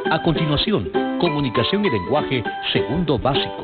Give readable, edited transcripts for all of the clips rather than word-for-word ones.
A continuación, comunicación y lenguaje segundo básico.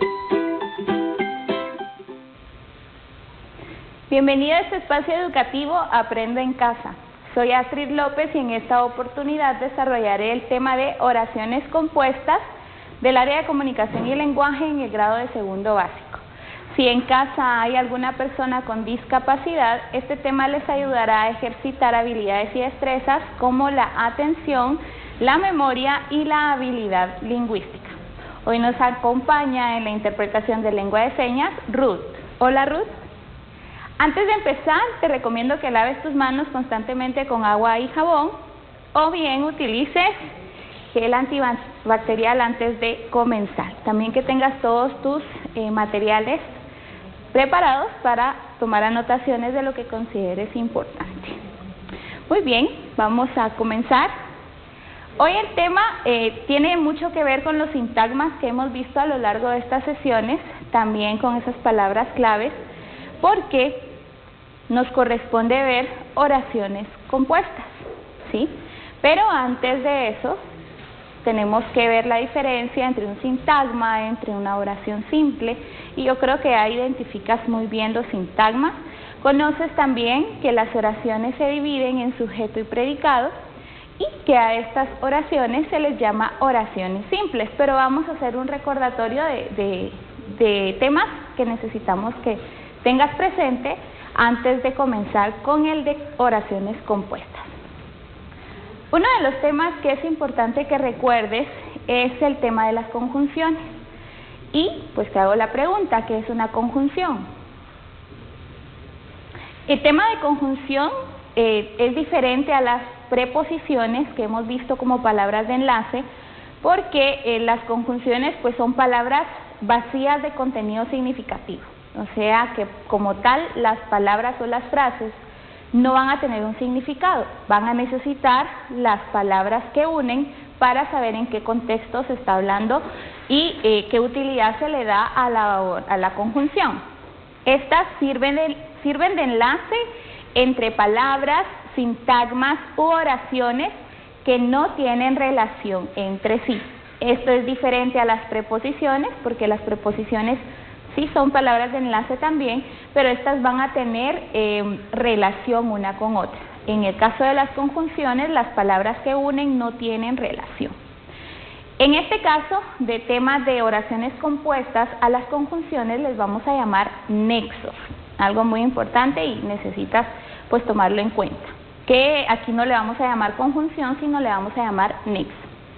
Bienvenido a este espacio educativo Aprendo en Casa. Soy Astrid López y en esta oportunidad desarrollaré el tema de oraciones compuestas del área de comunicación y lenguaje en el grado de segundo básico. Si en casa hay alguna persona con discapacidad, este tema les ayudará a ejercitar habilidades y destrezas como la atención, la memoria y la habilidad lingüística. Hoy nos acompaña en la interpretación de lengua de señas Ruth. Hola Ruth. Antes de empezar, te recomiendo que laves tus manos constantemente con agua y jabón o bien utilices gel antibacterial antes de comenzar. También que tengas todos tus materiales preparados para tomar anotaciones de lo que consideres importante. Muy bien, vamos a comenzar. Hoy el tema tiene mucho que ver con los sintagmas que hemos visto a lo largo de estas sesiones, también con esas palabras claves, porque nos corresponde ver oraciones compuestas, ¿sí? Pero antes de eso, tenemos que ver la diferencia entre un sintagma, entre una oración simple, y yo creo que ahí identificas muy bien los sintagmas. Conoces también que las oraciones se dividen en sujeto y predicado, y que a estas oraciones se les llama oraciones simples, pero vamos a hacer un recordatorio de temas que necesitamos que tengas presente antes de comenzar con el de oraciones compuestas. Uno de los temas que es importante que recuerdes es el tema de las conjunciones. Y pues te hago la pregunta, ¿qué es una conjunción? El tema de conjunción es diferente a las preposiciones que hemos visto como palabras de enlace, porque las conjunciones pues son palabras vacías de contenido significativo. O sea que como tal las palabras o las frases no van a tener un significado, van a necesitar las palabras que unen para saber en qué contexto se está hablando y qué utilidad se le da a la conjunción. Estas sirven de enlace entre palabras, sintagmas u oraciones que no tienen relación entre sí. Esto es diferente a las preposiciones, porque las preposiciones sí son palabras de enlace también, pero estas van a tener relación una con otra. En el caso de las conjunciones, las palabras que unen no tienen relación. En este caso, de temas de oraciones compuestas, a las conjunciones les vamos a llamar nexos. Algo muy importante y necesitas pues tomarlo en cuenta. Que aquí no le vamos a llamar conjunción, sino le vamos a llamar nexo.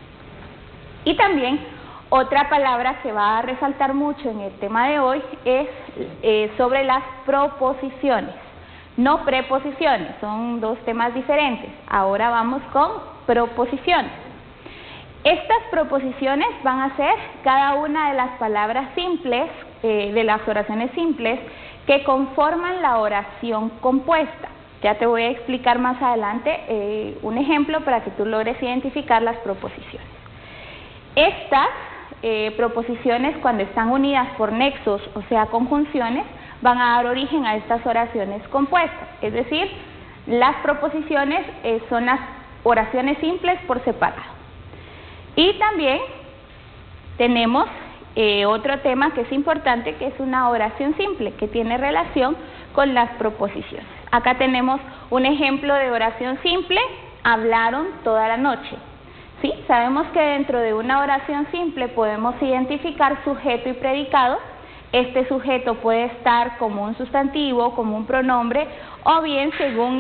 Y también otra palabra que va a resaltar mucho en el tema de hoy es sobre las proposiciones, no preposiciones, son dos temas diferentes. Ahora vamos con proposiciones. Estas proposiciones van a ser cada una de las palabras simples, de las oraciones simples, que conforman la oración compuesta. Ya te voy a explicar más adelante un ejemplo para que tú logres identificar las proposiciones. Estas proposiciones, cuando están unidas por nexos, o sea, conjunciones, van a dar origen a estas oraciones compuestas. Es decir, las proposiciones son las oraciones simples por separado. Y también tenemos otro tema que es importante, que es una oración simple, que tiene relación con las proposiciones. Acá tenemos un ejemplo de oración simple: hablaron toda la noche. ¿Sí? Sabemos que dentro de una oración simple podemos identificar sujeto y predicado. Este sujeto puede estar como un sustantivo, como un pronombre, o bien según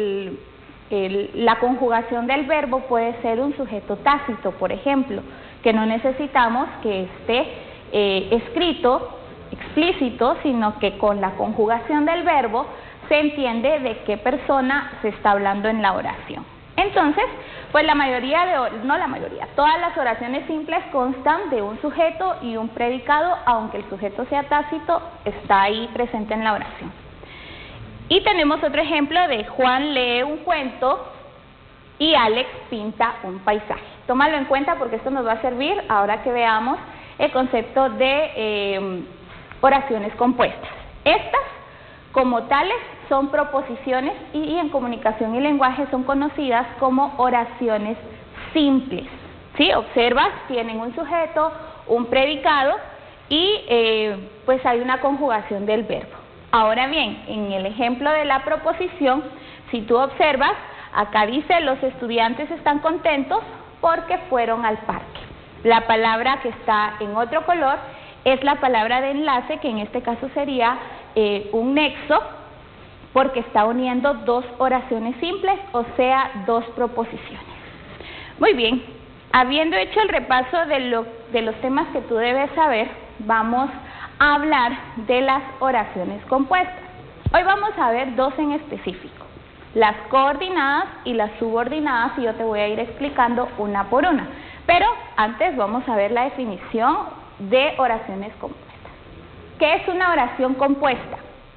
la conjugación del verbo puede ser un sujeto tácito, por ejemplo, que no necesitamos que esté escrito, explícito, sino que con la conjugación del verbo se entiende de qué persona se está hablando en la oración. Entonces, pues todas las oraciones simples constan de un sujeto y un predicado, aunque el sujeto sea tácito, está ahí presente en la oración. Y tenemos otro ejemplo de Juan lee un cuento y Alex pinta un paisaje. Tómalo en cuenta porque esto nos va a servir ahora que veamos el concepto de oraciones compuestas. Estas, como tales, son proposiciones y en comunicación y lenguaje son conocidas como oraciones simples. ¿Sí? Observas, tienen un sujeto, un predicado y pues hay una conjugación del verbo. Ahora bien, en el ejemplo de la proposición, si tú observas, acá dice, los estudiantes están contentos porque fueron al parque. La palabra que está en otro color es la palabra de enlace, que en este caso sería un nexo, porque está uniendo dos oraciones simples, o sea, dos proposiciones. Muy bien, habiendo hecho el repaso de los temas que tú debes saber, vamos a hablar de las oraciones compuestas. Hoy vamos a ver dos en específico, las coordinadas y las subordinadas, y yo te voy a ir explicando una por una. Pero antes vamos a ver la definición de oraciones compuestas. ¿Qué es una oración compuesta?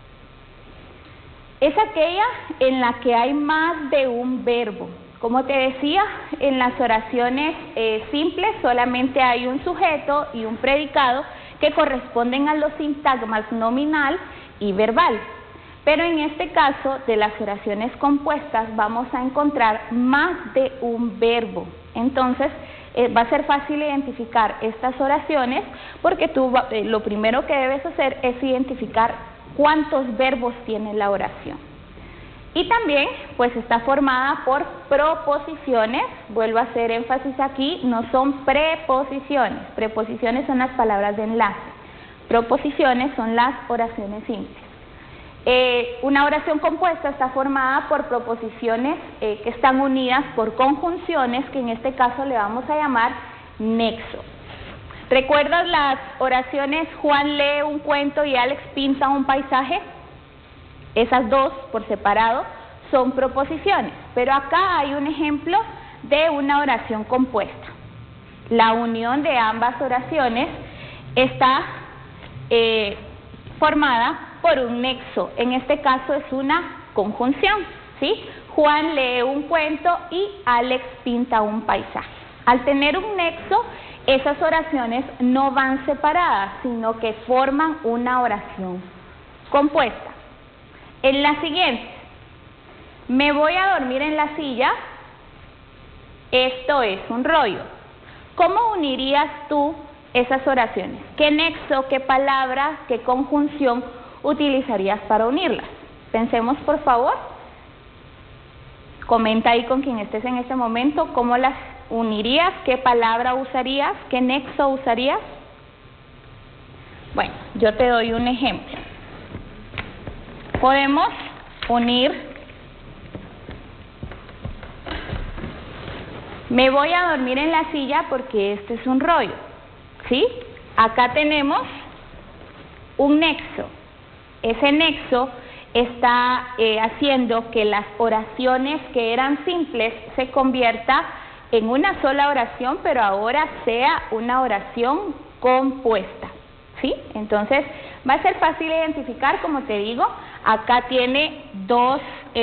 Es aquella en la que hay más de un verbo. Como te decía, en las oraciones simples solamente hay un sujeto y un predicado que corresponden a los sintagmas nominal y verbal. Pero en este caso de las oraciones compuestas vamos a encontrar más de un verbo. Entonces va a ser fácil identificar estas oraciones porque tú lo primero que debes hacer es identificar cuántos verbos tiene la oración. Y también pues está formada por proposiciones, vuelvo a hacer énfasis aquí, no son preposiciones. Preposiciones son las palabras de enlace, proposiciones son las oraciones simples. Una oración compuesta está formada por proposiciones que están unidas por conjunciones, que en este caso le vamos a llamar nexo. ¿Recuerdas las oraciones Juan lee un cuento y Alex pinta un paisaje? Esas dos por separado son proposiciones, pero acá hay un ejemplo de una oración compuesta. La unión de ambas oraciones está formada por un nexo, en este caso es una conjunción, ¿sí? Juan lee un cuento y Alex pinta un paisaje. Al tener un nexo, esas oraciones no van separadas, sino que forman una oración compuesta. En la siguiente, me voy a dormir en la silla, esto es un rollo. ¿Cómo unirías tú esas oraciones? ¿Qué nexo, qué palabra, qué conjunción utilizarías para unirlas? Pensemos, por favor. Comenta ahí con quien estés en este momento cómo las unirías, qué palabra usarías, qué nexo usarías. Bueno, yo te doy un ejemplo. Podemos unir, me voy a dormir en la silla porque este es un rollo, ¿sí? Acá tenemos un nexo. Ese nexo está haciendo que las oraciones que eran simples se convierta en una sola oración, pero ahora sea una oración compuesta, ¿sí? Entonces va a ser fácil identificar, como te digo, acá tiene dos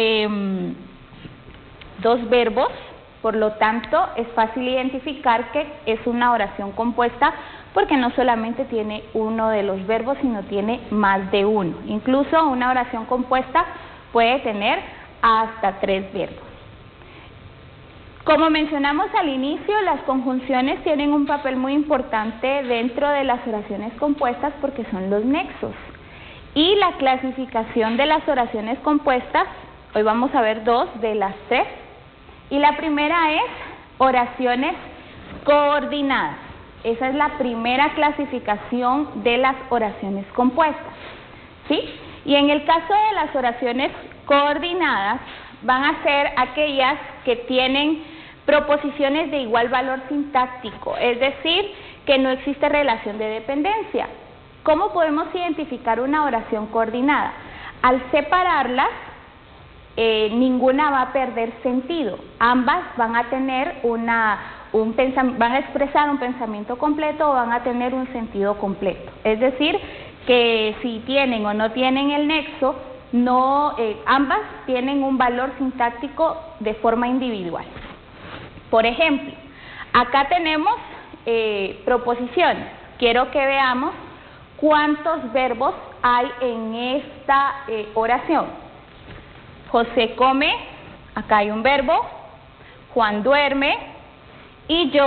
verbos, por lo tanto es fácil identificar que es una oración compuesta porque no solamente tiene uno de los verbos, sino tiene más de uno. Incluso una oración compuesta puede tener hasta 3 verbos. Como mencionamos al inicio, las conjunciones tienen un papel muy importante dentro de las oraciones compuestas porque son los nexos. Y la clasificación de las oraciones compuestas, hoy vamos a ver 2 de las 3, y la primera es oraciones coordinadas. Esa es la primera clasificación de las oraciones compuestas, ¿sí? Y en el caso de las oraciones coordinadas, van a ser aquellas que tienen proposiciones de igual valor sintáctico, es decir, que no existe relación de dependencia. ¿Cómo podemos identificar una oración coordinada? Al separarlas, ninguna va a perder sentido. Ambas van a tener van a expresar un pensamiento completo o van a tener un sentido completo. Es decir, que si tienen o no tienen el nexo, ambas tienen un valor sintáctico de forma individual. Por ejemplo, acá tenemos proposiciones. Quiero que veamos cuántos verbos hay en esta oración. José come, acá hay un verbo. Juan duerme y yo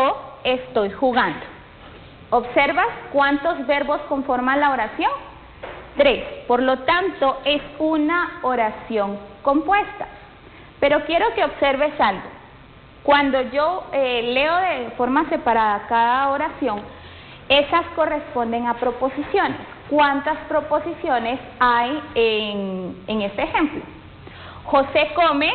estoy jugando. ¿Observas cuántos verbos conforman la oración? 3. Por lo tanto, es una oración compuesta. Pero quiero que observes algo. Cuando yo leo de forma separada cada oración, esas corresponden a proposiciones. ¿Cuántas proposiciones hay en este ejemplo? José come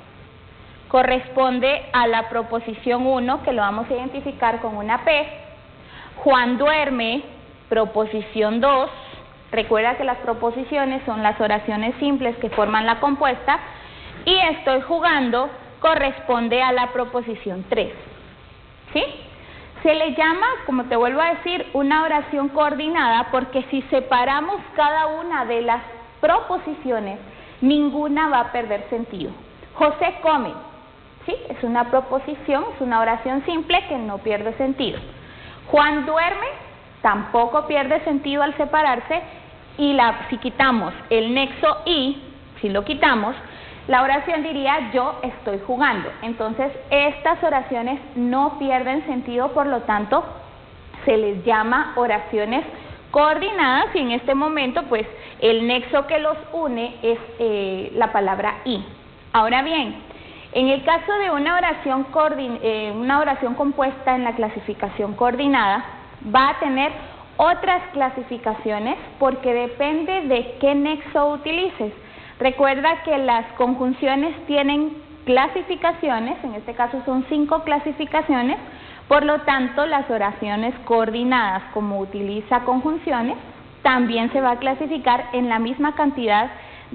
corresponde a la proposición 1, que lo vamos a identificar con una P. Juan duerme, proposición 2. Recuerda que las proposiciones son las oraciones simples que forman la compuesta. Y estoy jugando corresponde a la proposición 3. ¿Sí? Se le llama, como te vuelvo a decir, una oración coordinada porque si separamos cada una de las proposiciones, ninguna va a perder sentido. José come, ¿sí? Es una proposición, es una oración simple que no pierde sentido. Juan duerme, tampoco pierde sentido al separarse, y si quitamos el nexo y, si lo quitamos, la oración diría yo estoy jugando. Entonces estas oraciones no pierden sentido, por lo tanto se les llama oraciones coordinadas, y en este momento pues el nexo que los une es la palabra y. Ahora bien, en el caso de una oración compuesta en la clasificación coordinada, va a tener otras clasificaciones porque depende de qué nexo utilices. Recuerda que las conjunciones tienen clasificaciones, en este caso son 5 clasificaciones, por lo tanto las oraciones coordinadas, como utiliza conjunciones, también se va a clasificar en la misma cantidad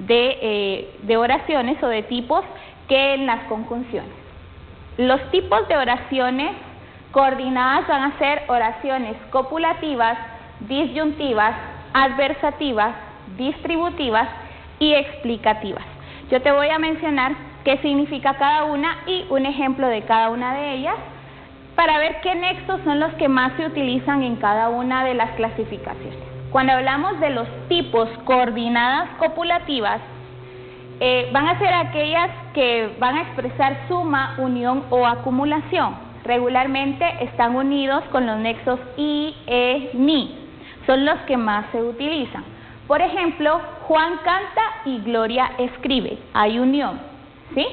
de oraciones o de tipos que en las conjunciones. Los tipos de oraciones coordinadas van a ser oraciones copulativas, disyuntivas, adversativas, distributivas y explicativas. Yo te voy a mencionar qué significa cada una y un ejemplo de cada una de ellas para ver qué nexos son los que más se utilizan en cada una de las clasificaciones. Cuando hablamos de los tipos coordinadas copulativas, van a ser aquellas que van a expresar suma, unión o acumulación. Regularmente están unidos con los nexos y, ni. Son los que más se utilizan. Por ejemplo, Juan canta y Gloria escribe. Hay unión, ¿sí?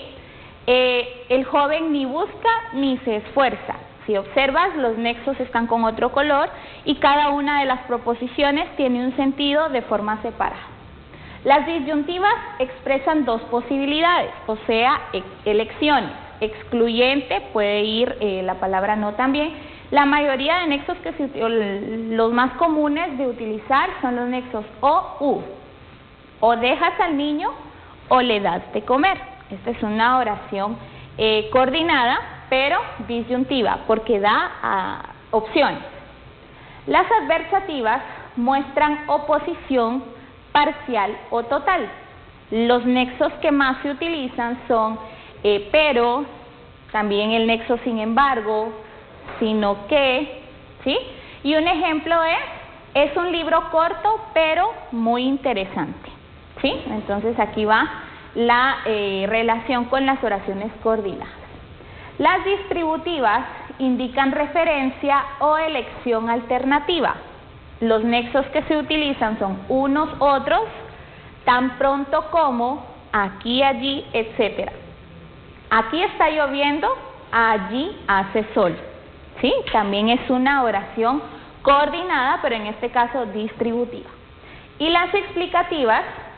El joven ni busca ni se esfuerza. Si observas, los nexos están con otro color y cada una de las proposiciones tiene un sentido de forma separada. Las disyuntivas expresan dos posibilidades, o sea, elecciones. Excluyente, puede ir la palabra no también. La mayoría de nexos los más comunes de utilizar son los nexos o, u. O dejas al niño o le das de comer. Esta es una oración coordinada, pero disyuntiva, porque da opciones. Las adversativas muestran oposición parcial o total. Los nexos que más se utilizan son pero, también el nexo sin embargo, sino que, ¿sí? Y un ejemplo es un libro corto pero muy interesante, ¿sí? Entonces aquí va la relación con las oraciones coordinadas. Las distributivas indican referencia o elección alternativa. Los nexos que se utilizan son unos, otros, tan pronto como, aquí, allí, etcétera. Aquí está lloviendo, allí hace sol. ¿Sí? También es una oración coordinada, pero en este caso distributiva. Y las explicativas,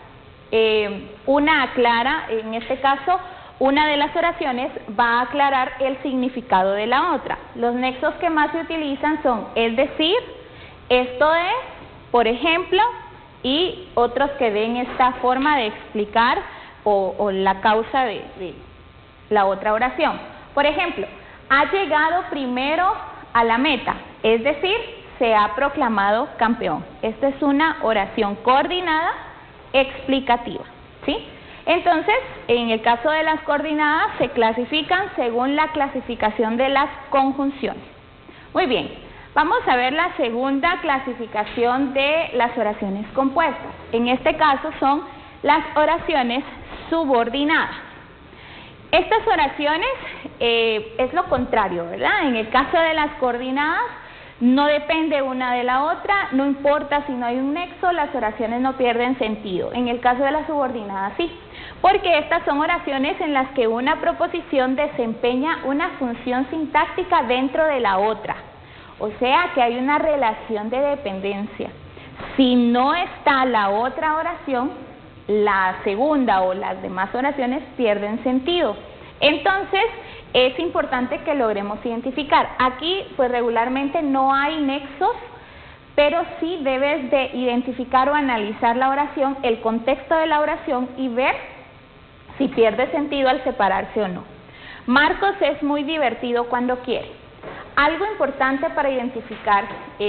una aclara, en este caso, una de las oraciones va a aclarar el significado de la otra. Los nexos que más se utilizan son es decir, esto es, por ejemplo, y otros que den esta forma de explicar o la causa de la otra oración. Por ejemplo, ha llegado primero a la meta, es decir, se ha proclamado campeón. Esta es una oración coordinada explicativa, ¿sí? Entonces, en el caso de las coordinadas, se clasifican según la clasificación de las conjunciones. Muy bien, vamos a ver la segunda clasificación de las oraciones compuestas. En este caso son las oraciones subordinadas. Estas oraciones es lo contrario, ¿verdad? En el caso de las coordinadas, no depende una de la otra, no importa si no hay un nexo, las oraciones no pierden sentido. En el caso de las subordinadas, sí, porque estas son oraciones en las que una proposición desempeña una función sintáctica dentro de la otra, o sea que hay una relación de dependencia. Si no está la otra oración, la segunda o las demás oraciones pierden sentido. Entonces, es importante que logremos identificar. Aquí, pues regularmente no hay nexos, pero sí debes de identificar o analizar la oración, el contexto de la oración y ver si pierde sentido al separarse o no. Marcos es muy divertido cuando quiere. Algo importante para identificar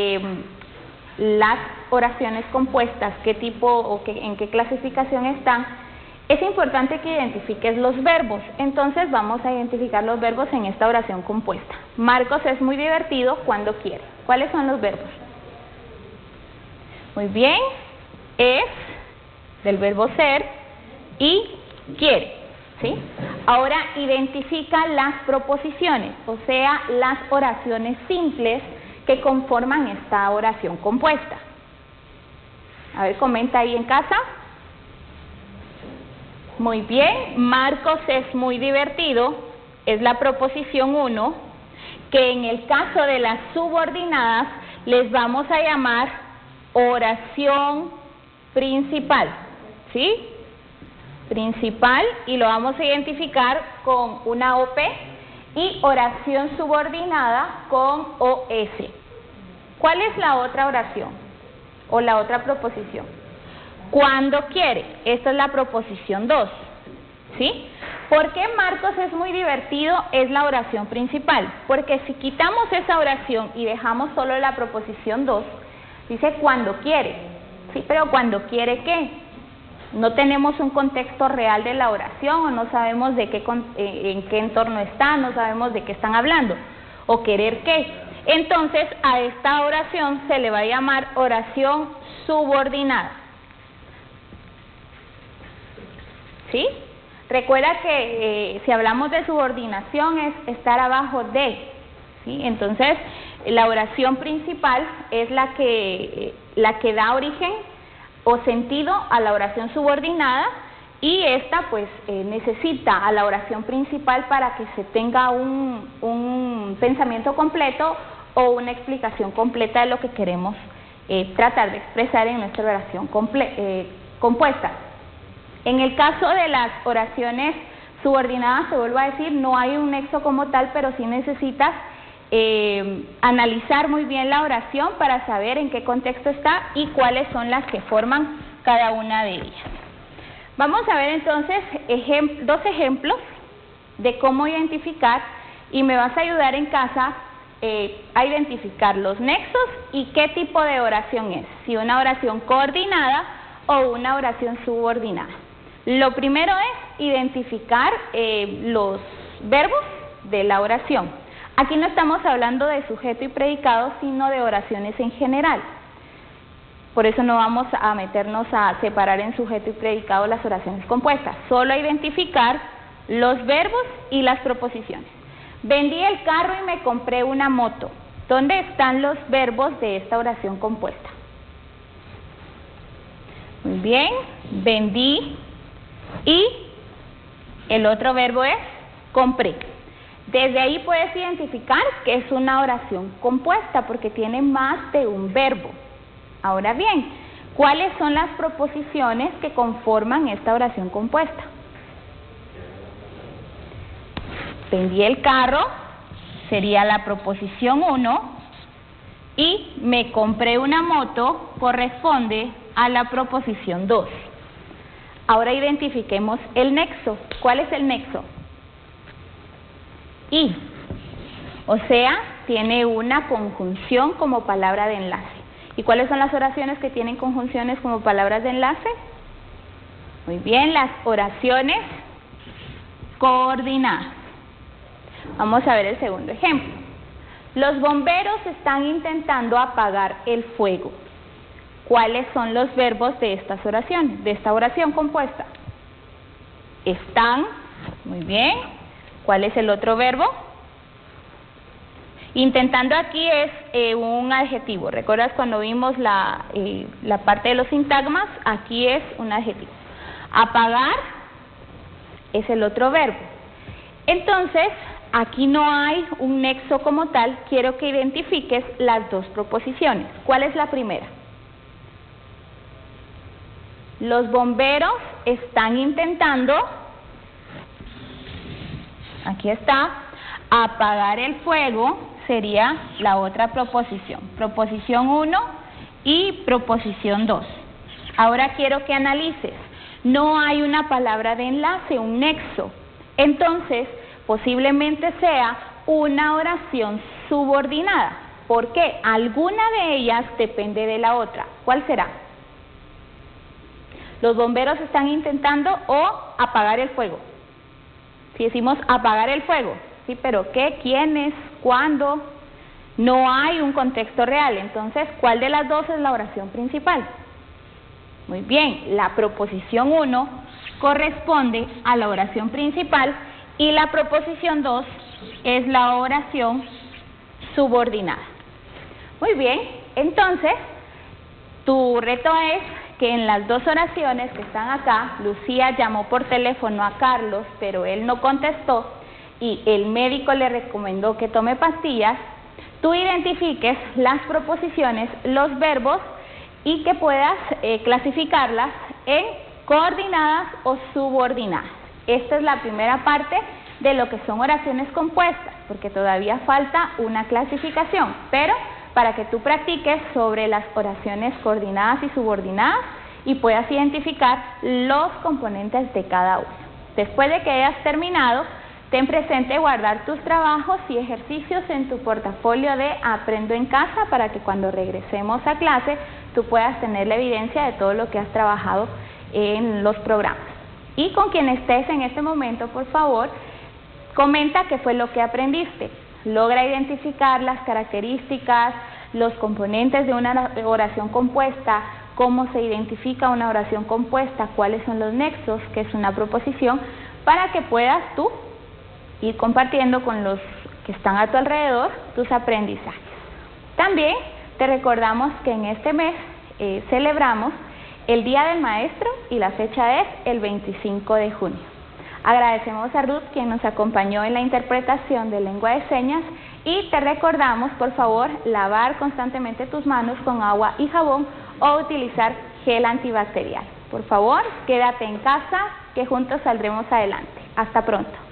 las oraciones compuestas, qué tipo o en qué clasificación están, es importante que identifiques los verbos. Entonces vamos a identificar los verbos en esta oración compuesta. Marcos es muy divertido cuando quiere. ¿Cuáles son los verbos? Muy bien, es del verbo ser y quiere, ¿sí? Ahora identifica las proposiciones, o sea, las oraciones simples que conforman esta oración compuesta. A ver, comenta ahí en casa. Muy bien, Marcos es muy divertido, es la proposición 1, que en el caso de las subordinadas les vamos a llamar oración principal, ¿sí? Principal, y lo vamos a identificar con una OP, y oración subordinada con OS. ¿Cuál es la otra oración o la otra proposición? Cuando quiere, esta es la proposición 2, ¿sí? ¿Por qué Marcos es muy divertido? Es la oración principal, porque si quitamos esa oración y dejamos solo la proposición 2, dice cuando quiere, ¿sí? Pero cuando quiere, ¿qué? No tenemos un contexto real de la oración, o no sabemos de qué, en qué entorno está, no sabemos de qué están hablando, o querer qué. Entonces, a esta oración se le va a llamar oración subordinada. ¿Sí? Recuerda que si hablamos de subordinación es estar abajo de, ¿sí? Entonces, la oración principal es la que da origen o sentido a la oración subordinada, y esta pues necesita a la oración principal para que se tenga un pensamiento completo o una explicación completa de lo que queremos tratar de expresar en nuestra oración compuesta. En el caso de las oraciones subordinadas, se vuelvo a decir, no hay un nexo como tal, pero sí necesitas analizar muy bien la oración para saber en qué contexto está y cuáles son las que forman cada una de ellas. Vamos a ver entonces dos ejemplos de cómo identificar, y me vas a ayudar en casa a identificar los nexos y qué tipo de oración es, si una oración coordinada o una oración subordinada. Lo primero es identificar los verbos de la oración. Aquí no estamos hablando de sujeto y predicado, sino de oraciones en general. Por eso no vamos a meternos a separar en sujeto y predicado las oraciones compuestas, solo a identificar los verbos y las proposiciones. Vendí el carro y me compré una moto. ¿Dónde están los verbos de esta oración compuesta? Muy bien, vendí, y el otro verbo es compré. Desde ahí puedes identificar que es una oración compuesta porque tiene más de un verbo. Ahora bien, ¿cuáles son las proposiciones que conforman esta oración compuesta? Vendí el carro, sería la proposición 1, y me compré una moto corresponde a la proposición 2. Ahora identifiquemos el nexo. ¿Cuál es el nexo? Y, o sea, tiene una conjunción como palabra de enlace. ¿Y cuáles son las oraciones que tienen conjunciones como palabras de enlace? Muy bien, las oraciones coordinadas. Vamos a ver el segundo ejemplo. Los bomberos están intentando apagar el fuego. ¿Cuáles son los verbos de estas oraciones, de esta oración compuesta? Están, Muy bien. ¿Cuál es el otro verbo? Intentando aquí es un adjetivo. ¿Recuerdas cuando vimos la parte de los sintagmas? Aquí es un adjetivo. Apagar es el otro verbo. Entonces, aquí no hay un nexo como tal. Quiero que identifiques las dos proposiciones. ¿Cuál es la primera? Los bomberos están intentando, aquí está, apagar el fuego, sería la otra proposición. Proposición 1 y proposición 2. Ahora quiero que analices. No hay una palabra de enlace, un nexo. Entonces, posiblemente sea una oración subordinada. ¿Por qué? Alguna de ellas depende de la otra. ¿Cuál será? Los bomberos están intentando o apagar el fuego. Si decimos apagar el fuego, ¿sí? Pero ¿qué? ¿Quiénes? ¿Cuándo? No hay un contexto real. Entonces, ¿cuál de las dos es la oración principal? Muy bien, la proposición 1 corresponde a la oración principal y la proposición 2 es la oración subordinada. Muy bien, entonces, tu reto es que en las dos oraciones que están acá, Lucía llamó por teléfono a Carlos, pero él no contestó y el médico le recomendó que tome pastillas, tú identifiques las proposiciones, los verbos y que puedas clasificarlas en coordinadas o subordinadas. Esta es la primera parte de lo que son oraciones compuestas, porque todavía falta una clasificación, pero para que tú practiques sobre las oraciones coordinadas y subordinadas y puedas identificar los componentes de cada una. Después de que hayas terminado, ten presente guardar tus trabajos y ejercicios en tu portafolio de Aprendo en Casa para que cuando regresemos a clase tú puedas tener la evidencia de todo lo que has trabajado en los programas. Y con quien estés en este momento, por favor, comenta qué fue lo que aprendiste. Logra identificar las características, los componentes de una oración compuesta, cómo se identifica una oración compuesta, cuáles son los nexos, qué es una proposición, para que puedas tú ir compartiendo con los que están a tu alrededor tus aprendizajes. También te recordamos que en este mes celebramos el Día del Maestro y la fecha es el 25 de junio. Agradecemos a Ruth, quien nos acompañó en la interpretación de lengua de señas, y te recordamos, por favor, lavar constantemente tus manos con agua y jabón o utilizar gel antibacterial. Por favor, quédate en casa, que juntos saldremos adelante. Hasta pronto.